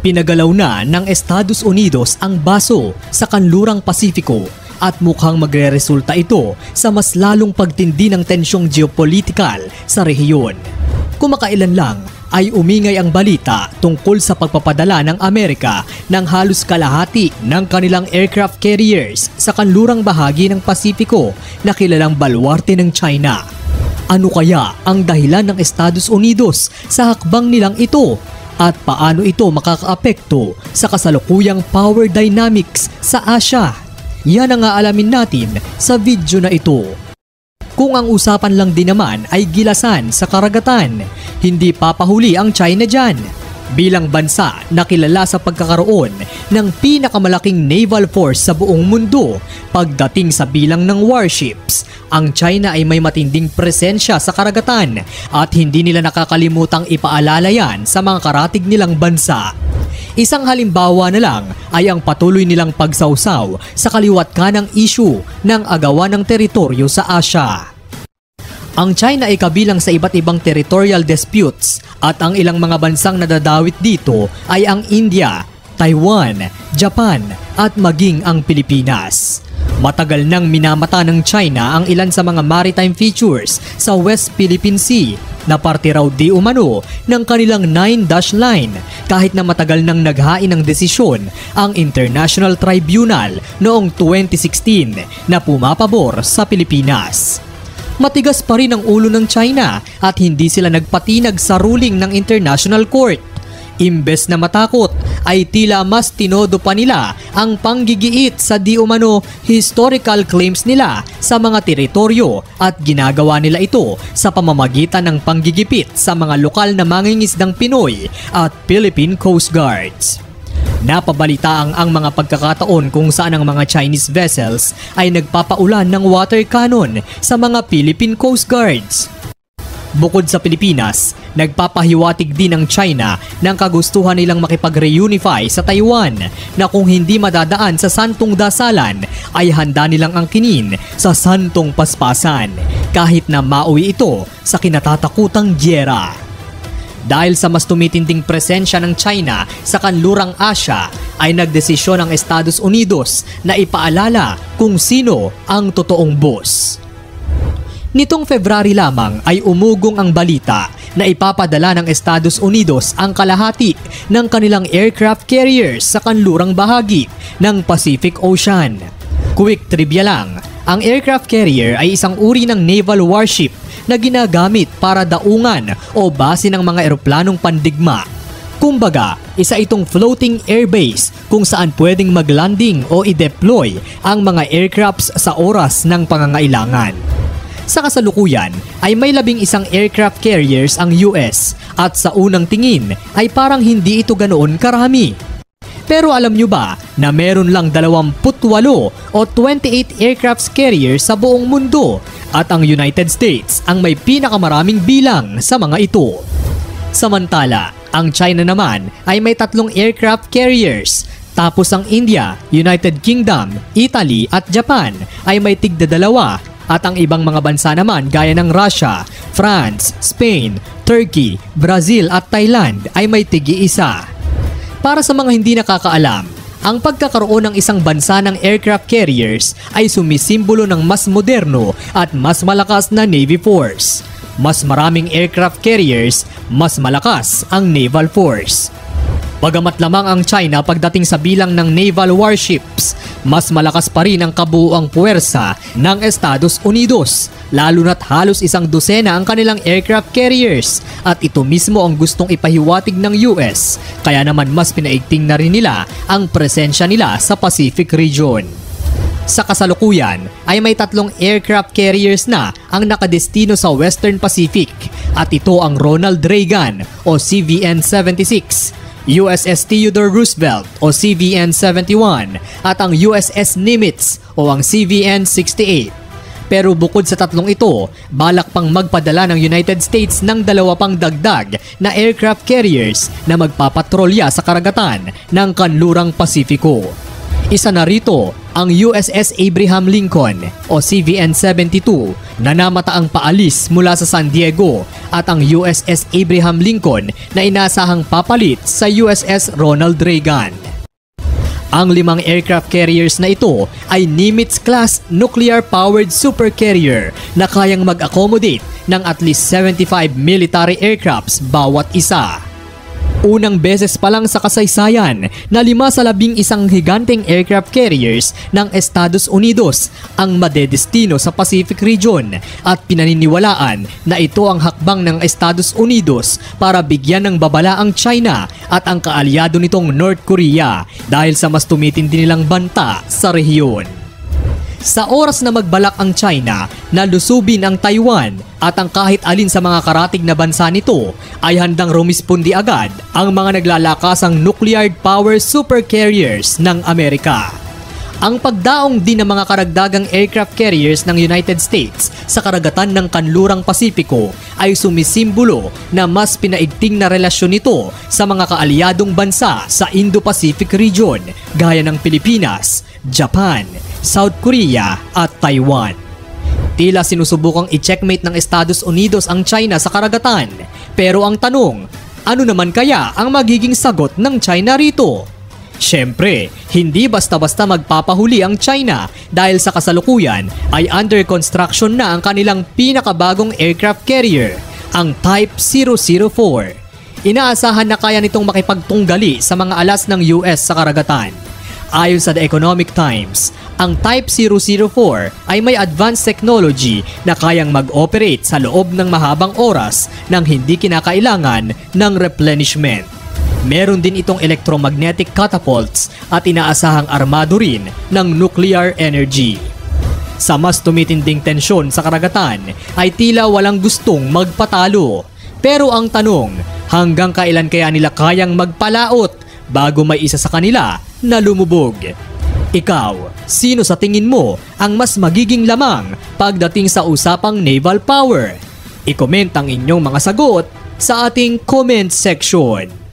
Pinagalaw na ng Estados Unidos ang baso sa kanlurang Pasifiko at mukhang magre-resulta ito sa mas lalong pagtindi ng tensyong geopolitikal sa rehiyon. Kumakailan lang ay umingay ang balita tungkol sa pagpapadala ng Amerika ng halos kalahati ng kanilang aircraft carriers sa kanlurang bahagi ng Pasifiko na kilalang baluarte ng China. Ano kaya ang dahilan ng Estados Unidos sa hakbang nilang ito? At paano ito makakaapekto sa kasalukuyang power dynamics sa Asia? Yan ang aalamin natin sa video na ito. Kung ang usapan lang din naman ay gilasan sa karagatan, hindi papahuli ang China dyan. Bilang bansa na kilala sa pagkakaroon ng pinakamalaking naval force sa buong mundo pagdating sa bilang ng warships, ang China ay may matinding presensya sa karagatan at hindi nila nakakalimutang ipaalala yan sa mga karatig nilang bansa. Isang halimbawa na lang ay ang patuloy nilang pagsawsaw sa kaliwat kanang issue ng agawan ng teritoryo sa Asia. Ang China ay kabilang sa iba't ibang territorial disputes at ang ilang mga bansang nadadawit dito ay ang India, Taiwan, Japan at maging ang Pilipinas. Matagal nang minamata ng China ang ilan sa mga maritime features sa West Philippine Sea na parte raw di umano ng kanilang 9-dash line kahit na matagal nang naghain ng desisyon ang International Tribunal noong 2016 na pumapabor sa Pilipinas. Matigas pa rin ang ulo ng China at hindi sila nagpatinag sa ruling ng International Court. Imbes na matakot ay tila mas tinodo pa nila ang panggigiit sa di umano historical claims nila sa mga teritoryo at ginagawa nila ito sa pamamagitan ng panggigipit sa mga lokal na mangingisdang Pinoy at Philippine Coast Guards. Napabalitaang ang mga pagkakataon kung saan ang mga Chinese vessels ay nagpapaulan ng water cannon sa mga Philippine Coast Guards. Bukod sa Pilipinas, nagpapahiwatig din ang China ng kagustuhan nilang makipag-reunify sa Taiwan na kung hindi madadaan sa santong dasalan ay handa nilang angkinin sa santong paspasan kahit na mauwi ito sa kinatatakutang gyera. Dahil sa mas tumitinding presensya ng China sa kanlurang Asia ay nagdesisyon ang Estados Unidos na ipaalala kung sino ang totoong boss. Nitong February lamang ay umugong ang balita na ipapadala ng Estados Unidos ang kalahati ng kanilang aircraft carriers sa kanlurang bahagi ng Pacific Ocean. Quick trivia lang, ang aircraft carrier ay isang uri ng naval warship na ginagamit para daungan o base ng mga eroplanong pandigma. Kumbaga, isa itong floating airbase kung saan pwedeng maglanding o i-deploy ang mga aircrafts sa oras ng pangangailangan. Sa kasalukuyan ay may 11 aircraft carriers ang US at sa unang tingin ay parang hindi ito ganoon karami. Pero alam nyo ba na meron lang 28 o 28 aircraft carriers sa buong mundo at ang United States ang may pinakamaraming bilang sa mga ito. Samantala, ang China naman ay may 3 aircraft carriers. Tapos ang India, United Kingdom, Italy at Japan ay may tig-2 at ang ibang mga bansa naman gaya ng Russia, France, Spain, Turkey, Brazil at Thailand ay may tig-1. Para sa mga hindi nakakaalam, ang pagkakaroon ng isang bansa ng aircraft carriers ay sumisimbolo ng mas moderno at mas malakas na Navy Force. Mas maraming aircraft carriers, mas malakas ang naval force. Bagamat lamang ang China pagdating sa bilang ng naval warships, mas malakas pa rin ang kabuuang puwersa ng Estados Unidos, lalo na't halos 12 ang kanilang aircraft carriers at ito mismo ang gustong ipahiwatig ng US, kaya naman mas pinaigting na rin nila ang presensya nila sa Pacific region. Sa kasalukuyan ay may 3 aircraft carriers na ang nakadestino sa Western Pacific at ito ang Ronald Reagan o CVN-76, USS Theodore Roosevelt o CVN-71 at ang USS Nimitz o ang CVN-68. Pero bukod sa 3 ito, balak pang magpadala ng United States ng 2 pang dagdag na aircraft carriers na magpapatrolya sa karagatan ng kanlurang Pasifiko. Isa na rito Ang USS Abraham Lincoln o CVN-72 na namataang paalis mula sa San Diego at ang USS Abraham Lincoln na inasahang papalit sa USS Ronald Reagan. Ang 5 aircraft carriers na ito ay Nimitz-class nuclear-powered supercarrier na kayang mag-accommodate ng at least 75 military aircrafts bawat isa. Unang beses pa lang sa kasaysayan na 5 sa 11 higanteng aircraft carriers ng Estados Unidos ang madedestino sa Pacific region at pinaniniwalaan na ito ang hakbang ng Estados Unidos para bigyan ng babala ang China at ang kaalyado nitong North Korea dahil sa mas tumitindi nilang banta sa rehiyon. Sa oras na magbalak ang China na lusubin ang Taiwan at ang kahit alin sa mga karatig na bansa nito ay handang rumispondi agad ang mga naglalakasang nuclear power supercarriers ng Amerika. Ang pagdaong din ng mga karagdagang aircraft carriers ng United States sa karagatan ng Kanlurang Pasipiko ay sumisimbolo na mas pinaigting na relasyon nito sa mga kaalyadong bansa sa Indo-Pacific region gaya ng Pilipinas, Japan, South Korea at Taiwan. Tila sinusubukang i-checkmate ng Estados Unidos ang China sa karagatan. Pero ang tanong, ano naman kaya ang magiging sagot ng China rito? Siyempre, hindi basta-basta magpapahuli ang China dahil sa kasalukuyan ay under construction na ang kanilang pinakabagong aircraft carrier, ang Type 004. Inaasahan na kaya nitong makipagtunggali sa mga alas ng US sa karagatan. Ayon sa The Economic Times, ang Type 004 ay may advanced technology na kayang mag-operate sa loob ng mahabang oras nang hindi kinakailangan ng replenishment. Meron din itong electromagnetic catapults at inaasahang armado rin ng nuclear energy. Sa mas tumitinding tensyon sa karagatan ay tila walang gustong magpatalo. Pero ang tanong, hanggang kailan kaya nila kayang magpalaot bago may isa sa kanila na lumubog? Ikaw, sino sa tingin mo ang mas magiging lamang pagdating sa usapang naval power? I-comment ang inyong mga sagot sa ating comment section.